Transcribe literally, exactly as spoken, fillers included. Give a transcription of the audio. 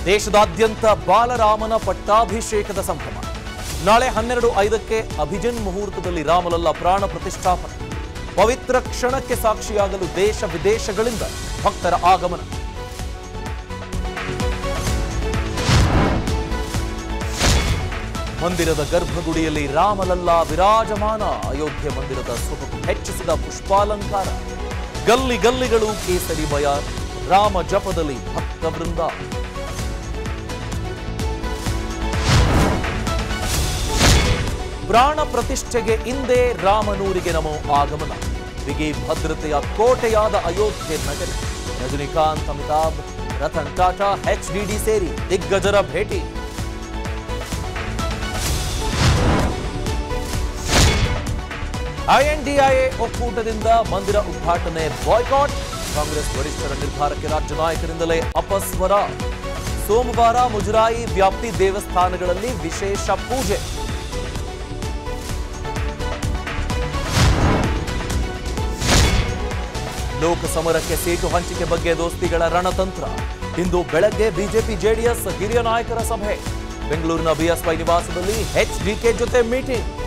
ದೇಶದಾದ್ಯಂತ ಬಾಲರಾಮನ ಪಟ್ಟಾಭಿಷೇಕದ ಸಂಭ್ರಮ. ನಾಳೆ ಹನ್ನೆರಡು ಐದಕ್ಕೆ ಅಭಿಜಿನ್ ಮುಹೂರ್ತದಲ್ಲಿ ರಾಮಲಲ್ಲ ಪ್ರಾಣ ಪ್ರತಿಷ್ಠಾಪನೆ. ಪವಿತ್ರ ಕ್ಷಣಕ್ಕೆ ಸಾಕ್ಷಿಯಾಗಲು ದೇಶ ವಿದೇಶಗಳಿಂದ ಭಕ್ತರ ಆಗಮನ. ಮಂದಿರದ ಗರ್ಭಗುಡಿಯಲ್ಲಿ ರಾಮಲಲ್ಲ ವಿರಾಜಮಾನ. ಅಯೋಧ್ಯೆ ಮಂದಿರದ ಸೊಬಗು ಹೆಚ್ಚಿಸಿದ ಪುಷ್ಪಾಲಂಕಾರ. ಗಲ್ಲಿ ಗಲ್ಲಿಗಳು ಕೇಸರಿಮಯ. ರಾಮ ಜಪದಲ್ಲಿ ಭಕ್ತ ವೃಂದ. ಪ್ರಾಣ ಪ್ರತಿಷ್ಠೆಗೆ ಇಂದೇ ರಾಮನೂರಿಗೆ ನಮೋ ಆಗಮನ. ಬಿಗಿ ಭದ್ರತೆಯ ಕೋಟೆಯಾದ ಅಯೋಧ್ಯೆ ನಗರಿ. ರಜನಿಕಾಂತ್, ಅಮಿತಾಬ್, ರತನ್ ಟಾಟಾ, ಎಚ್ಡಿಡಿ ಸೇರಿ ದಿಗ್ಗಜರ ಭೇಟಿ. ಐಎನ್ಡಿಎ ಒಕ್ಕೂಟದಿಂದ ಮಂದಿರ ಉದ್ಘಾಟನೆ ಬಾಯ್ಕಾಟ್. ಕಾಂಗ್ರೆಸ್ ವರಿಷ್ಠರ ನಿರ್ಧಾರಕ್ಕೆ ರಾಜ್ಯ ನಾಯಕರಿಂದಲೇ ಅಪಸ್ವರ. ಸೋಮವಾರ ಮುಜರಾಯಿ ವ್ಯಾಪ್ತಿ ದೇವಸ್ಥಾನಗಳಲ್ಲಿ ವಿಶೇಷ ಪೂಜೆ. ಲೋಕಸಮರಕ್ಕೆ ಸೀಟು ಹಂಚಿಕೆ ಬಗ್ಗೆ ದೋಸ್ತಿಗಳ ರಣತಂತ್ರ. ಇಂದು ಬೆಳಗ್ಗೆ ಬಿಜೆಪಿ ಜೆಡಿಎಸ್ ಹಿರಿಯ ನಾಯಕರ ಸಭೆ. ಬೆಂಗಳೂರಿನ ಬಿಎಸ್ವೈ ನಿವಾಸದಲ್ಲಿ ಎಚ್ಡಿಕೆ ಜೊತೆ ಮೀಟಿಂಗ್.